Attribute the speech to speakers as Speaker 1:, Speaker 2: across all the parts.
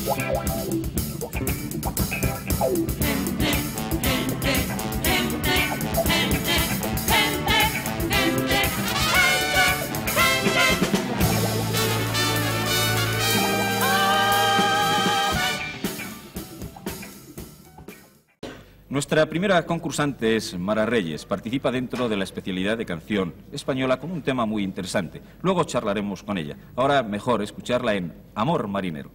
Speaker 1: Nuestra primera concursante es Mara Reyes. Participa dentro de la especialidad de canción española con un tema muy interesante. Luego charlaremos con ella. Ahora mejor escucharla en Amor Marinero.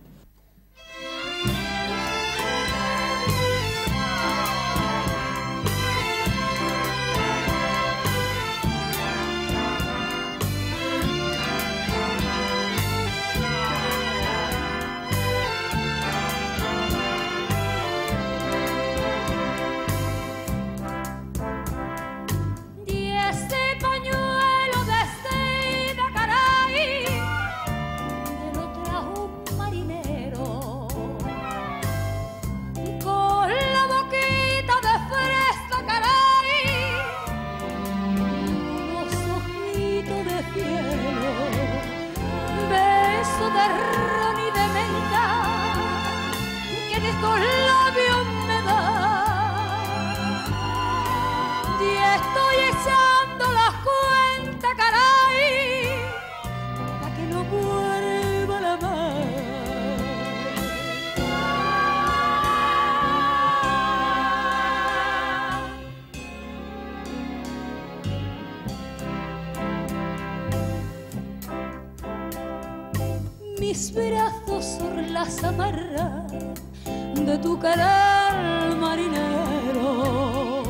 Speaker 2: Mis brazos sobre las amarras de tu querer marinero.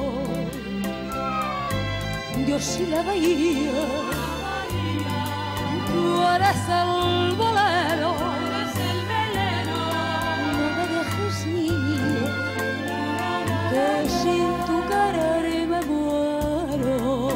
Speaker 2: Dios y la bahía, tú eres el bolero. No me dejes, niña, que sin tu querer me muero.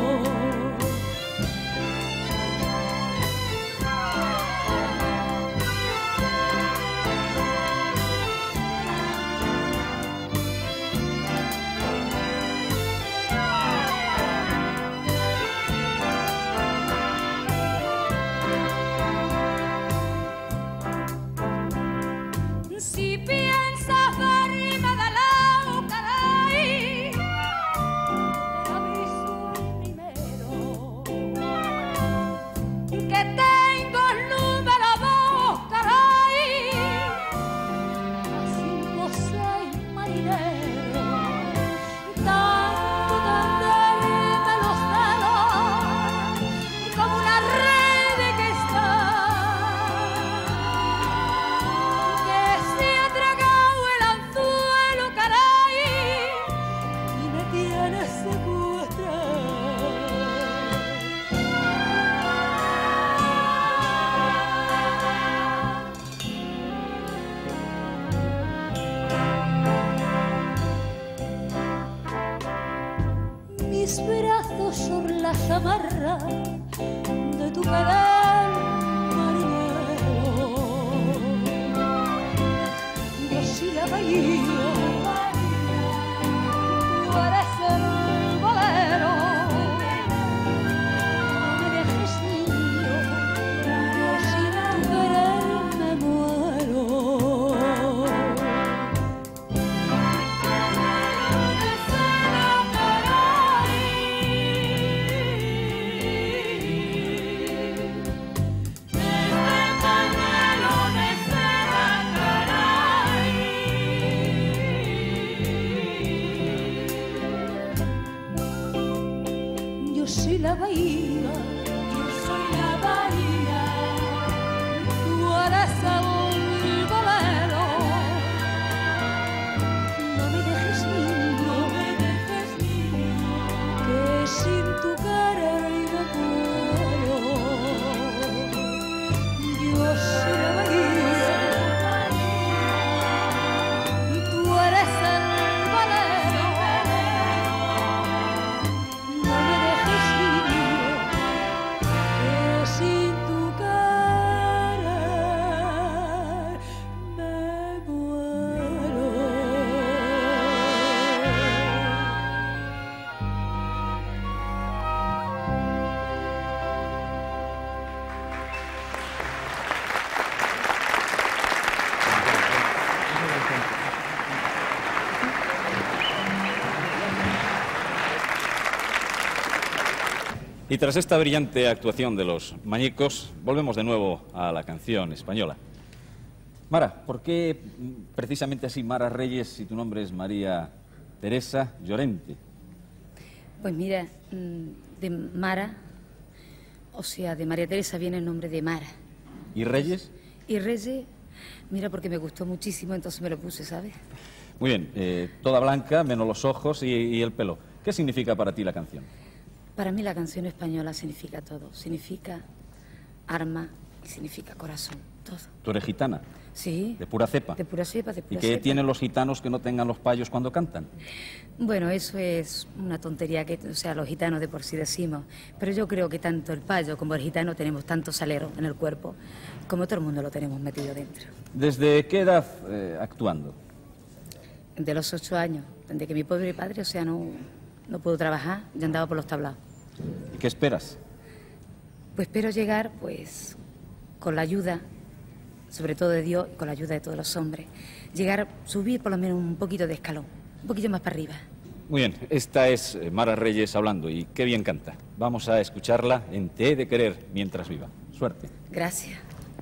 Speaker 1: Y tras esta brillante actuación de los Mañicos, volvemos de nuevo a la canción española. Mara, ¿por qué precisamente así Mara Reyes si tu nombre es María Teresa Llorente?
Speaker 3: Pues mira, de Mara, o sea, de María Teresa viene el nombre de Mara.
Speaker 1: ¿Y Reyes?
Speaker 3: Y Reyes, mira, porque me gustó muchísimo, entonces me lo puse, ¿sabes?
Speaker 1: Muy bien, toda blanca, menos los ojos y el pelo. ¿Qué significa para ti la canción?
Speaker 3: Para mí la canción española significa todo. Significa arma y significa corazón, todo.
Speaker 1: ¿Tú eres gitana?
Speaker 3: Sí.
Speaker 1: ¿De pura cepa?
Speaker 3: De pura cepa, de pura
Speaker 1: ¿Y qué
Speaker 3: cepa.
Speaker 1: tienen los gitanos que no tengan los payos cuando cantan?
Speaker 3: Bueno, eso es una tontería que, o sea, los gitanos de por sí decimos. Pero yo creo que tanto el payo como el gitano tenemos tanto salero en el cuerpo como todo el mundo lo tenemos metido dentro.
Speaker 1: ¿Desde qué edad actuando?
Speaker 3: De los 8 años, desde que mi pobre padre, o sea, no pudo trabajar, ya andaba por los tablados.
Speaker 1: ¿Y qué esperas?
Speaker 3: Pues espero llegar, pues, con la ayuda, sobre todo de Dios y con la ayuda de todos los hombres, llegar, subir por lo menos un poquito de escalón, un poquito más para arriba.
Speaker 1: Muy bien, esta es Mara Reyes hablando y qué bien canta. Vamos a escucharla en Te he de querer mientras viva. Suerte.
Speaker 3: Gracias.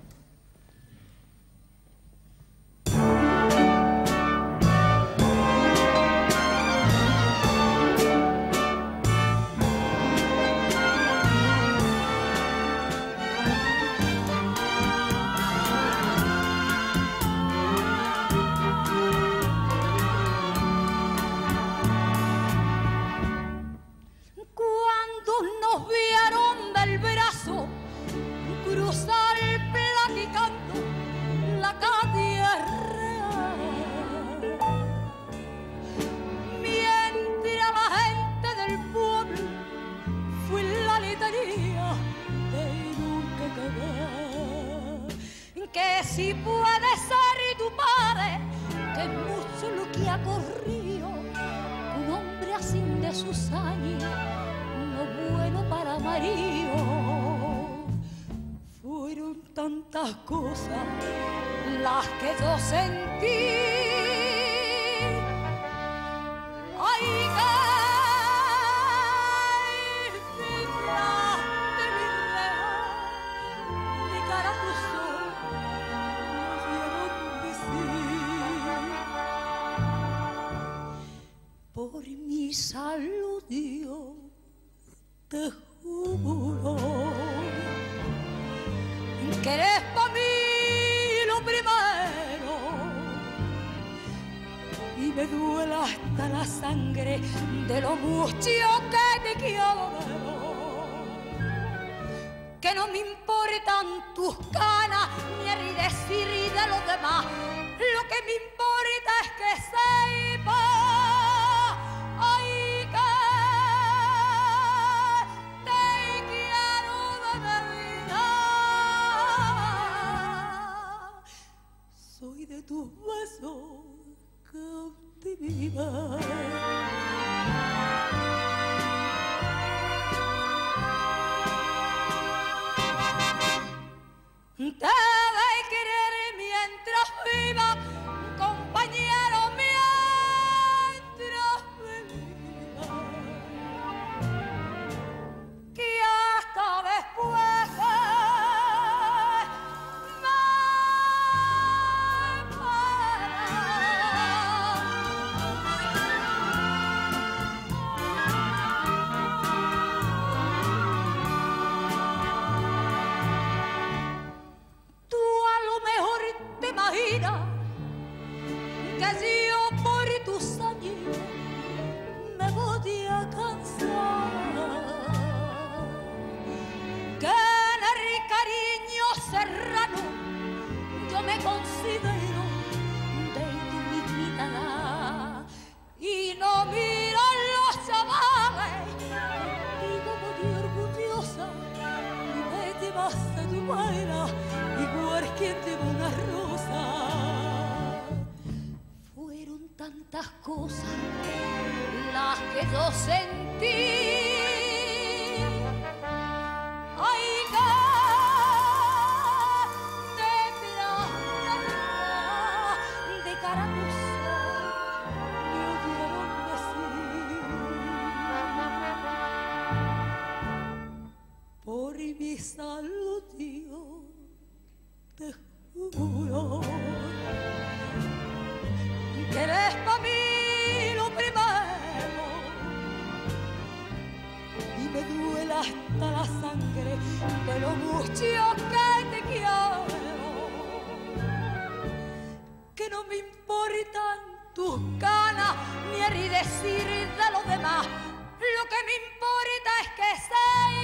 Speaker 2: Nos vieron del brazo cruzar platicando la calle real, mientras la gente del pueblo fue la letanía de nunca acabar, que si puede ser tu padre, que es mucho lo que ha corrido un hombre así de sus años, bueno para Mario. Fueron tantas cosas las que yo sentí. Ay, que vibraste mi real, mi cara cruzó, me hicieron decir por mi salud, Dios. Te juro que eres para mí lo primero y me duele hasta la sangre de lo mucho que te quiero, que no me importan tus canas ni el decir de los demás, lo que me importa es que sepa. Soy de tus besos cautividad. Te de querer mientras viva, compañero, mientras viva, que hasta después que yo por tus años me voy a cansar, que en el cariño serrano yo me considero de tu misma edad y no miran los chavales y como de orgullosa y me llevas a tu madre igual quien lleva una rosa. Tantas cosas las que yo sentí. Ay, que te de cara a tus ojos me oyeron decir juro que eres para mí lo primero y me duele hasta la sangre de lo mucho que te quiero, que no me importan tus ganas ni el decir de los demás, lo que me importa es que sé